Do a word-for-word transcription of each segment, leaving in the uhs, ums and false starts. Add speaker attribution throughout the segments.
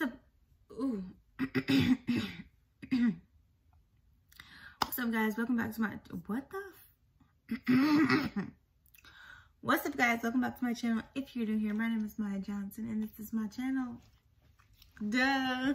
Speaker 1: What's up? Ooh. What's up, guys? Welcome back to my what the What's up, guys? Welcome back to my channel. If you're new here, my name is Maya Johnson and this is my channel. Duh.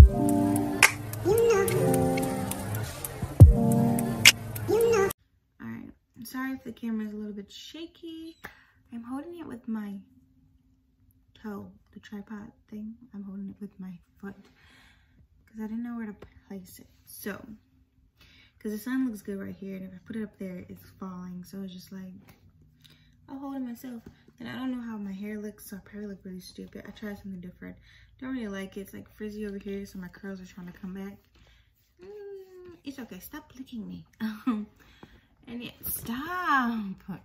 Speaker 1: Alright, I'm sorry if the camera is a little bit shaky. I'm holding it with my toe, the tripod thing. I'm holding it with my foot because I didn't know where to place it. So, because the sun looks good right here, and if I put it up there, it's falling. So it's just like, I'll hold it myself. And I don't know how my hair looks, so I probably look really stupid. I tried something different. Don't really like it. It's like frizzy over here, so my curls are trying to come back. Mm, it's okay. Stop licking me. and yeah, stop.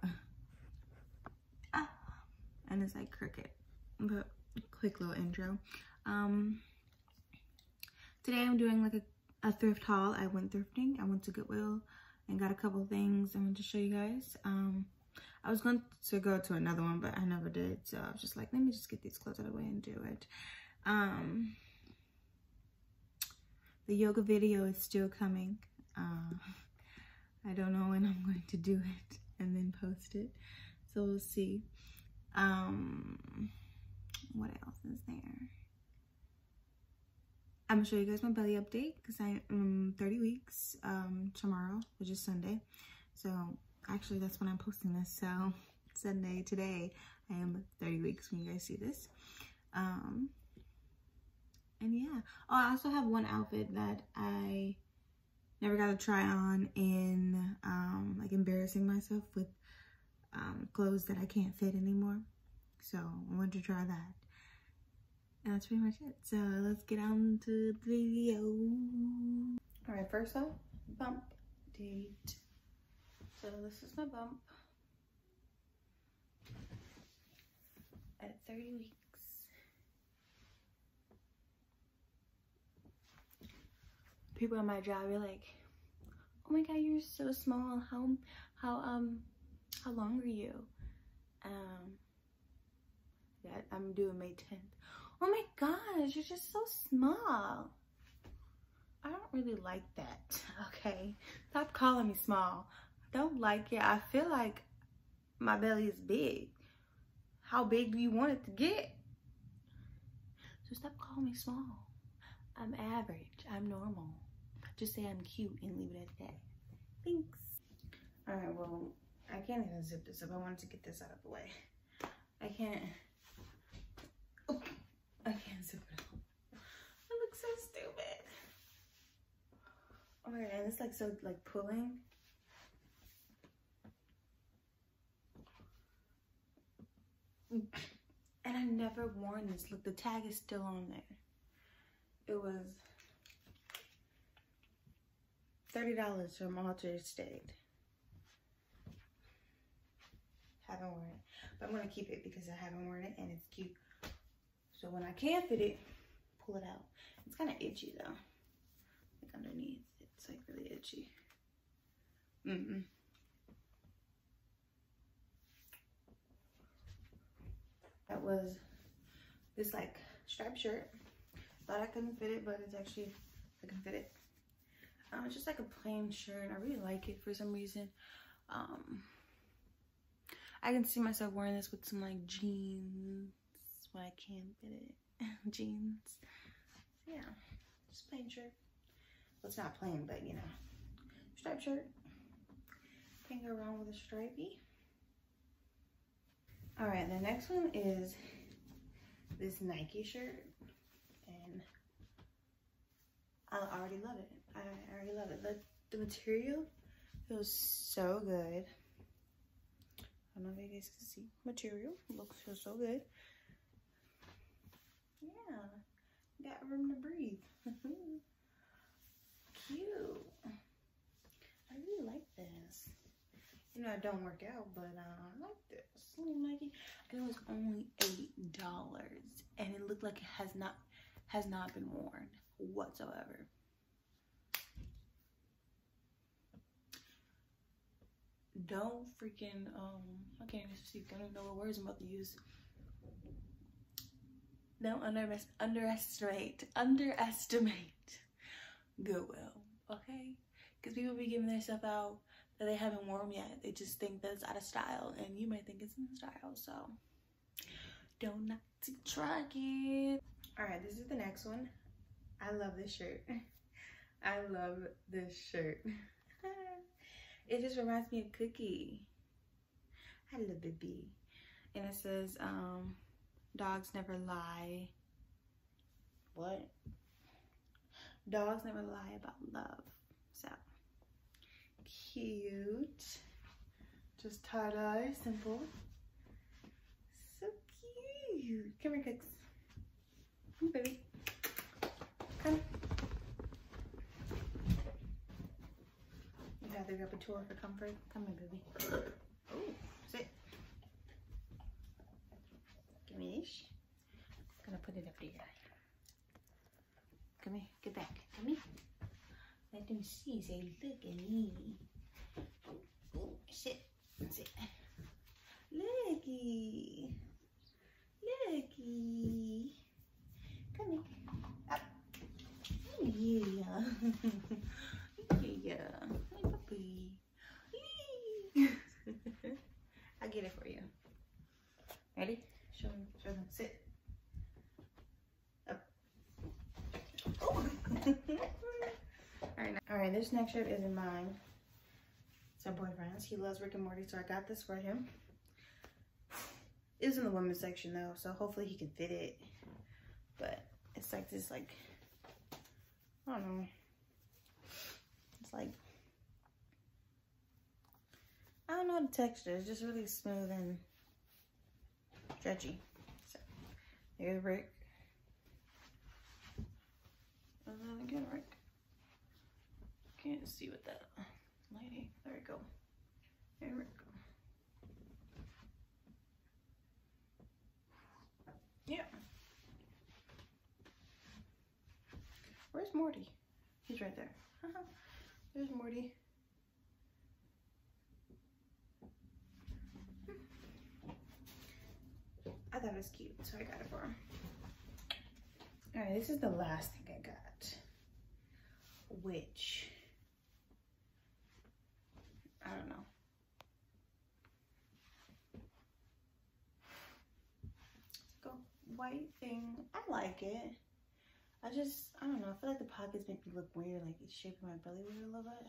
Speaker 1: Ah. And it's like crooked. But quick little intro. Um, today I'm doing like a, a thrift haul. I went thrifting. I went to Goodwill and got a couple things I want to show you guys. Um, I was going to go to another one, but I never did. So I was just like, let me just get these clothes out of the way and do it. Um, the yoga video is still coming. Uh, I don't know when I'm going to do it and then post it. So we'll see. Um, what else is there? I'm gonna show you guys my belly update because I am thirty weeks um, tomorrow, which is Sunday. So actually that's when I'm posting this. So Sunday, today, I am thirty weeks when you guys see this. Um, and yeah. Oh, I also have one outfit that I never got to try on in um, like embarrassing myself with um, clothes that I can't fit anymore. So I wanted to try that. And that's pretty much it. So let's get on to the video. All right, first off, bump date. So this is my bump at thirty weeks. People at my job are like, "Oh my God, you're so small. How how um how long are you?" Um, yeah, I'm doing May tenth. Oh my gosh, you're just so small. I don't really like that, okay? Stop calling me small. I don't like it. I feel like my belly is big. How big do you want it to get? So stop calling me small. I'm average. I'm normal. Just say I'm cute and leave it at that. Thanks. All right, well, I can't even zip this up. I wanted to get this out of the way. I can't. Oh. I can't zip it up. I look so stupid. Oh my God, and it's like so like pulling. And I never worn this. Look, the tag is still on there. It was thirty dollars from Altered State. Haven't worn it. But I'm gonna keep it because I haven't worn it and it's cute. So when I can fit it, pull it out. It's kind of itchy though. Like underneath, it's like really itchy. Mm-mm. That was this like striped shirt. Thought I couldn't fit it, but it's actually, I can fit it. Um, it's just like a plain shirt. I really like it for some reason. Um, I can see myself wearing this with some like jeans. When I can fit it. Jeans. Yeah, just plain shirt. Well, it's not plain, but you know, striped shirt. Can't go wrong with a stripey. All right, the next one is this Nike shirt, and I already love it. I already love it. The, the material feels so good. I don't know if you guys can see. Material looks feels so good. Yeah, got room to breathe. Cute. I really like this. You know, I don't work out, but uh, I like this. Nike. And it was only eight dollars, and it looked like it has not has not been worn whatsoever. Don't freaking um. I can't even speak. I don't even know what words I'm about to use. don't under underestimate, underestimate Goodwill, okay? Because people be giving their stuff out that they haven't worn yet. They just think that it's out of style, and you might think it's in style, so don't not to try it. All right, this is the next one. I love this shirt. I love this shirt. It just reminds me of Cookie. I love baby. And it says, um, dogs never lie. What? Dogs never lie about love. So cute. Just tie-dye, simple. So cute. Come here, Cooks. Come, baby. Come. You got the repertoire for comfort. Come here, baby. Oh, sit. Give me this. I'm gonna put it up there. Come here, get back. Come here. Let them see. Say, look at me. Oh, sit. Sit. Looky. Looky. Come here. Up. Yeah. Yeah. Hey, puppy. I'll get it for you. Ready? Show them. Show them. Sit. Up. Oh. Alright, alright, this next shirt isn't mine. It's our boyfriend's. He loves Rick and Morty, so I got this for him. It's in the women's section though, so hopefully he can fit it. But it's like this, like, I don't know. It's like, I don't know the texture. It's just really smooth and stretchy. So here's Rick. And then again, Rick. Can't see with that lighting. There we go. There we go. Yeah. Where's Morty? He's right there. There's Morty. I thought it was cute, so I got it for him. Alright, this is the last thing I got. Which, I don't know. It's like a white thing. I like it. I just, I don't know. I feel like the pockets make me look weird. Like it's shaping my belly weird a little bit.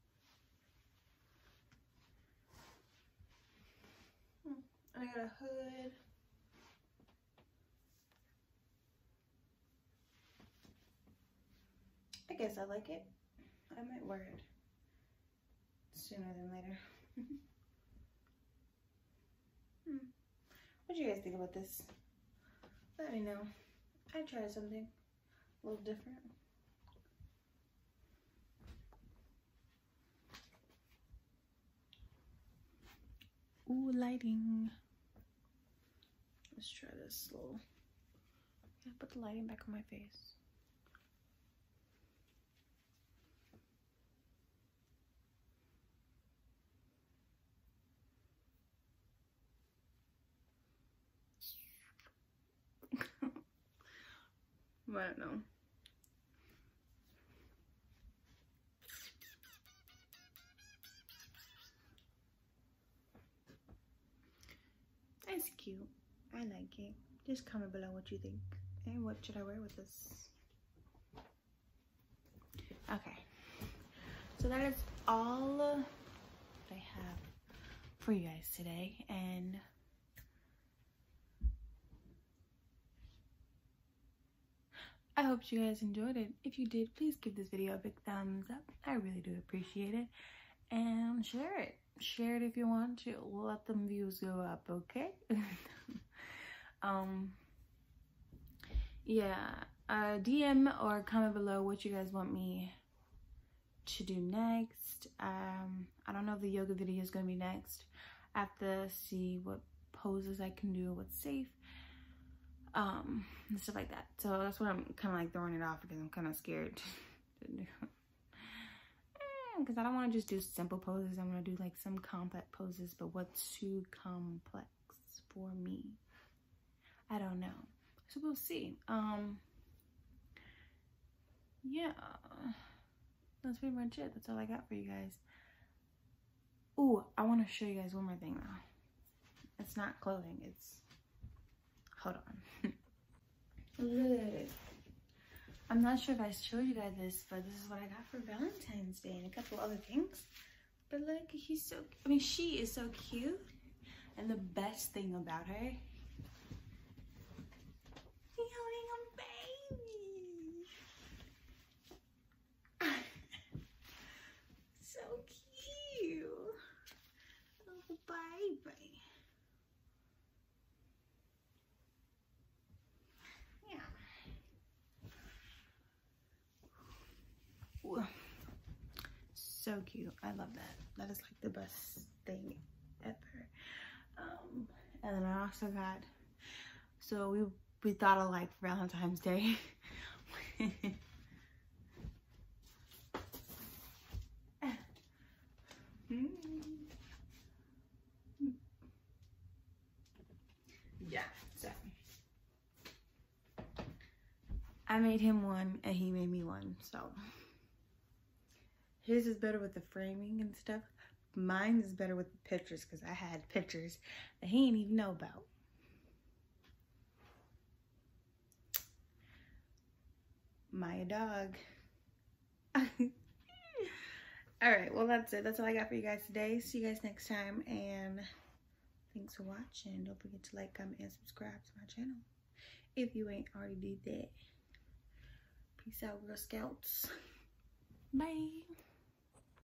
Speaker 1: Hmm. I got a hood. I guess I like it. I might wear it sooner than later. hmm. What do you guys think about this? Let me know. I tried something a little different. Ooh, lighting. Let's try this little. Yeah, put the lighting back on my face. I don't know. It's cute. I like it. Just comment below what you think. And what should I wear with this? Okay. So that is all I have for you guys today. And I hope you guys enjoyed it. If you did, please give this video a big thumbs up. I really do appreciate it. And share it. Share it if you want to. We'll let them views go up, okay? um, yeah. Uh, D M or comment below what you guys want me to do next. Um, I don't know if the yoga video is going to be next. I have to see what poses I can do, what's safe. Um, and stuff like that. So that's why I'm kind of like throwing it off because I'm kind of scared to do. Because I don't want to just do simple poses. I want to do like some complex poses, but what's too complex for me? I don't know. So we'll see. Um, yeah, that's pretty much it. That's all I got for you guys. Ooh, I want to show you guys one more thing though. It's not clothing, it's, hold on. Look, I'm not sure if I showed you guys this, but this is what I got for Valentine's Day and a couple other things. But look, he's so, I mean, she is so cute. And the best thing about her, he's holding a baby. So cute. Little baby. Yeah. Ooh. So cute. I love that. That is like the best thing ever. Um, and then I also got, so we we thought of like Valentine's Day. Yeah, so I made him one and he made me one, so his is better with the framing and stuff. Mine is better with the pictures because I had pictures that he didn't even know about. Maya dog. Alright, well that's it. That's all I got for you guys today. See you guys next time, and thanks for watching. Don't forget to like, comment, and subscribe to my channel if you ain't already did that. Peace out, Girl Scouts. Bye.